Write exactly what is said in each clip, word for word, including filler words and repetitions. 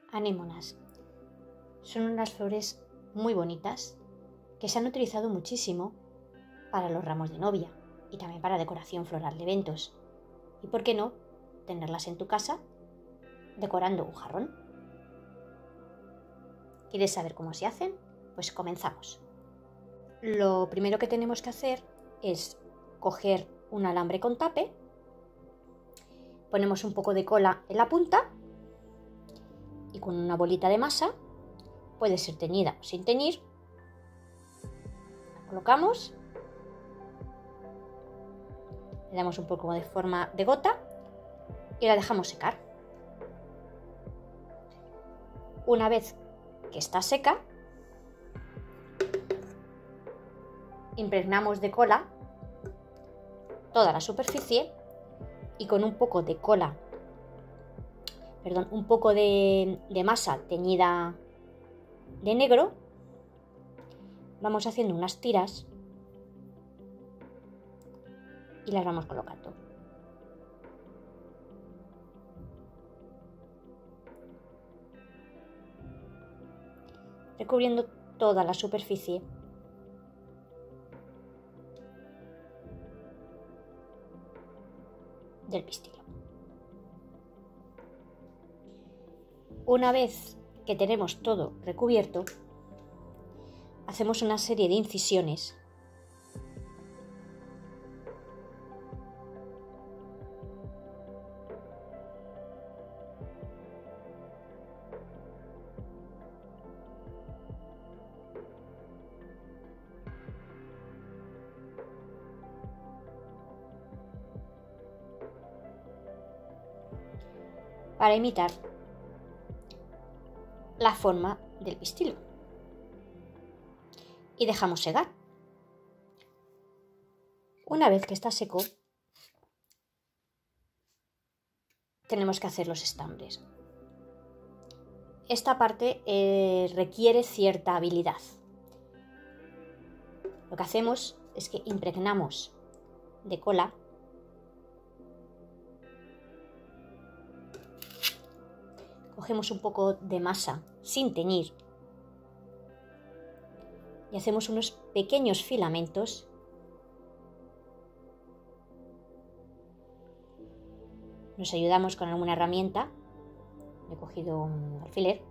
Anémonas. Son unas flores muy bonitas que se han utilizado muchísimo para los ramos de novia y también para decoración floral de eventos. Y por qué no tenerlas en tu casa decorando un jarrón. ¿Quieres saber cómo se hacen? Pues comenzamos. Lo primero que tenemos que hacer es coger un alambre con tape, ponemos un poco de cola en la punta y con una bolita de masa, puede ser teñida o sin teñir, la colocamos, le damos un poco de forma de gota y la dejamos secar. Una vez que está seca, impregnamos de cola toda la superficie y con un poco de cola, perdón, un poco de, de masa teñida de negro, vamos haciendo unas tiras y las vamos colocando. Recubriendo toda la superficie. Del pistilo. Una vez que tenemos todo recubierto, hacemos una serie de incisiones para imitar la forma del pistilo y dejamos secar. Una vez que está seco, tenemos que hacer los estambres. Esta parte eh, requiere cierta habilidad. Lo que hacemos es que impregnamos de cola cogemos un poco de masa sin teñir y hacemos unos pequeños filamentos nos ayudamos con alguna herramienta. He cogido un alfiler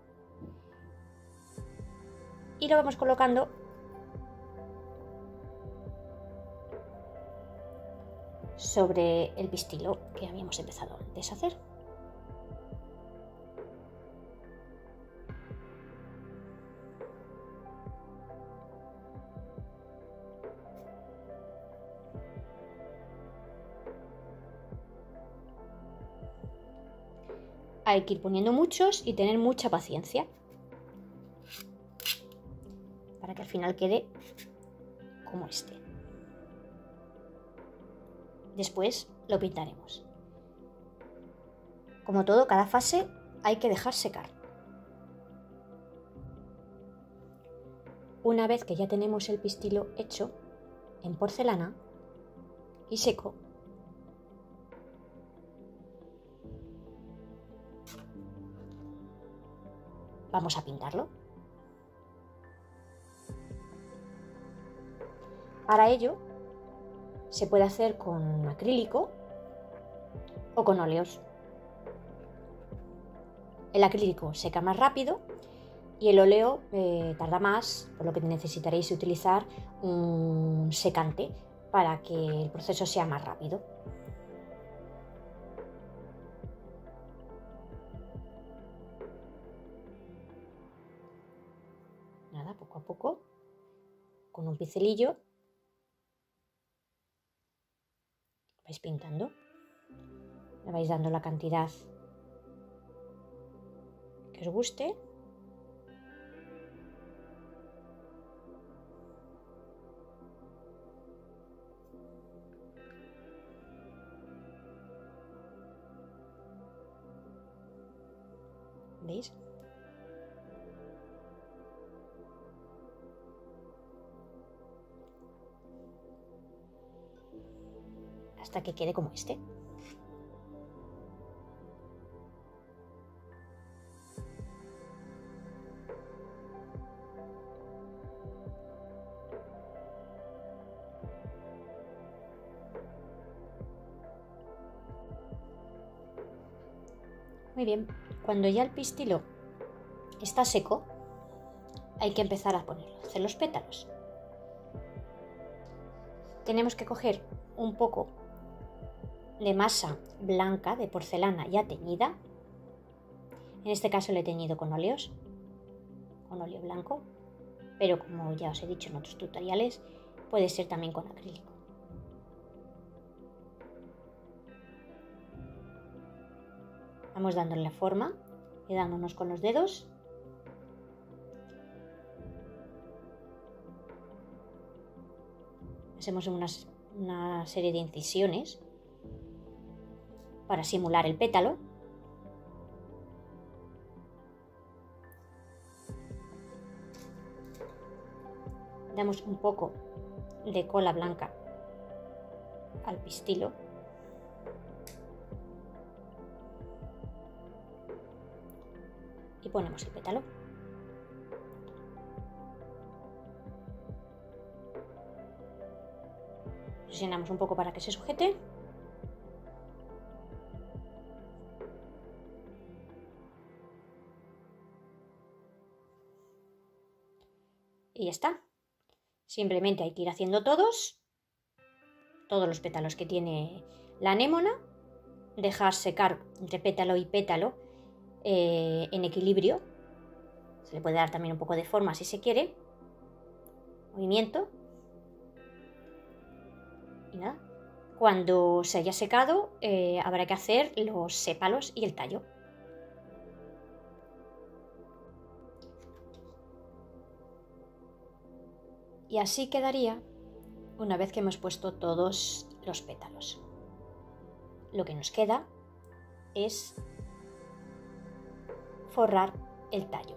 y lo vamos colocando sobre el pistilo que habíamos empezado antes a hacer. Hay que ir poniendo muchos y tener mucha paciencia para que al final quede como este. Después lo pintaremos. Como todo, cada fase hay que dejar secar. Una vez que ya tenemos el pistilo hecho en porcelana y seco, vamos a pintarlo. Para ello se puede hacer con acrílico o con óleos. El acrílico seca más rápido y el óleo eh, tarda más, por lo que necesitaréis utilizar un secante para que el proceso sea más rápido. Nada, poco a poco, con un pincelillo, vais pintando, le vais dando la cantidad que os guste. ¿Veis? Hasta que quede como este. Muy bien, cuando ya el pistilo está seco, hay que empezar a ponerlo, hacer los pétalos. Tenemos que coger un poco de masa blanca de porcelana ya teñida. En este caso lo he teñido con óleos, con óleo blanco, pero como ya os he dicho en otros tutoriales, puede ser también con acrílico. Vamos dándole la forma, quedándonos con los dedos. Hacemos unas, una serie de incisiones para simular el pétalo. Damos un poco de cola blanca al pistilo. Y ponemos el pétalo. Presionamos un poco para que se sujete. Y ya está. Simplemente hay que ir haciendo todos, todos los pétalos que tiene la anémona, dejar secar entre pétalo y pétalo eh, en equilibrio. Se le puede dar también un poco de forma si se quiere. Movimiento. Y nada. Cuando se haya secado, eh, habrá que hacer los sépalos y el tallo. Y así quedaría una vez que hemos puesto todos los pétalos. Lo que nos queda es forrar el tallo.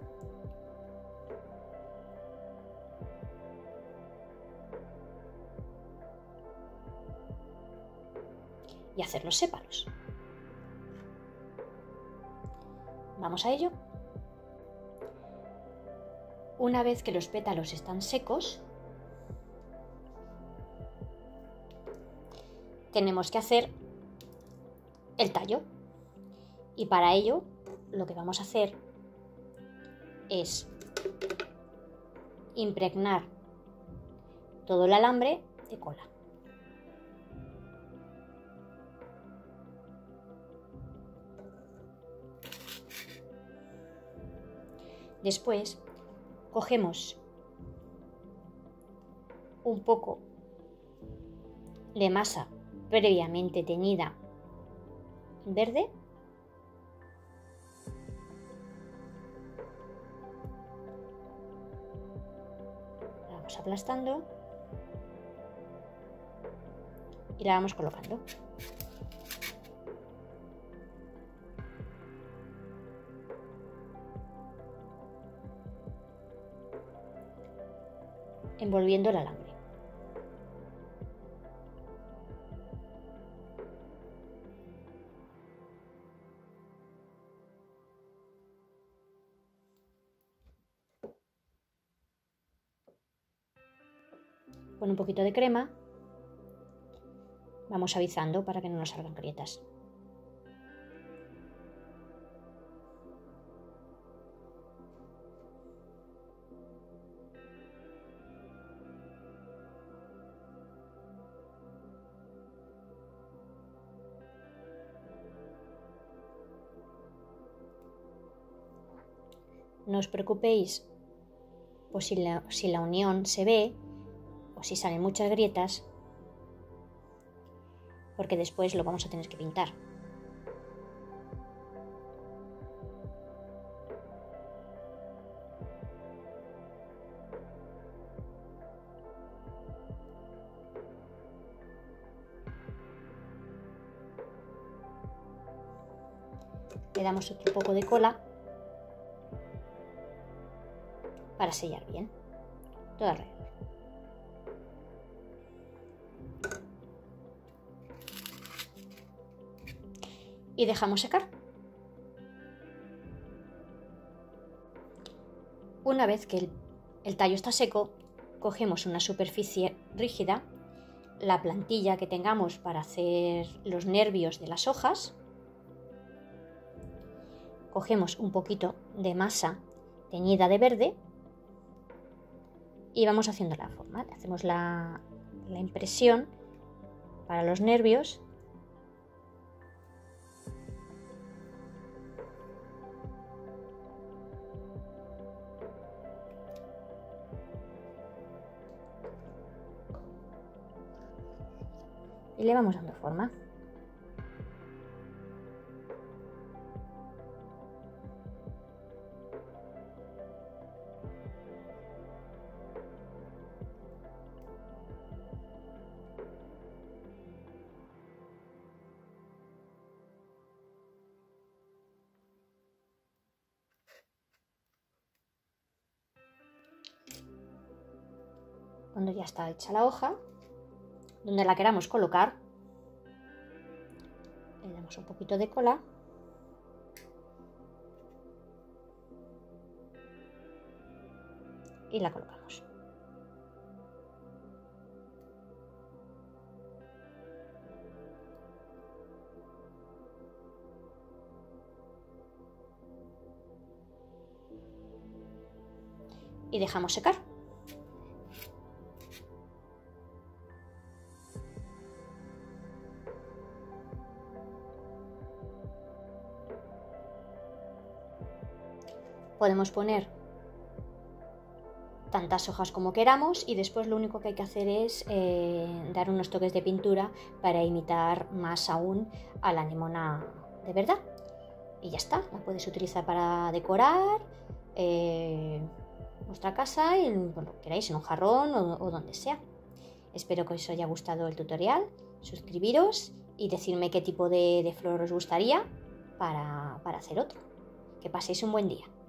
Y hacer los sépalos. Vamos a ello. Una vez que los pétalos están secos, tenemos que hacer el tallo. Y para ello, lo que vamos a hacer es impregnar todo el alambre de cola. Después cogemos un poco de masa previamente teñida en verde. La vamos aplastando y la vamos colocando. Envolviendo el alambre. Con un poquito de crema vamos avisando para que no nos salgan grietas. No os preocupéis pues si, la, si la unión se ve o si salen muchas grietas, porque después lo vamos a tener que pintar. Le damos otro poco de cola para sellar bien todo alrededor. Y dejamos secar. Una vez que el, el tallo está seco, cogemos una superficie rígida, la plantilla que tengamos para hacer los nervios de las hojas, cogemos un poquito de masa teñida de verde y vamos haciendo la forma. Hacemos la, la impresión para los nervios. Y le vamos dando forma. Cuando ya está hecha la hoja, donde la queramos colocar, le damos un poquito de cola y la colocamos. Y dejamos secar. Podemos poner tantas hojas como queramos y después lo único que hay que hacer es eh, dar unos toques de pintura para imitar más aún a la anemona de verdad. Y ya está, la puedes utilizar para decorar eh, vuestra casa, en, bueno, queráis, en un jarrón o, o donde sea. Espero que os haya gustado el tutorial, suscribiros y decirme qué tipo de, de flor os gustaría para, para hacer otro. Que paséis un buen día.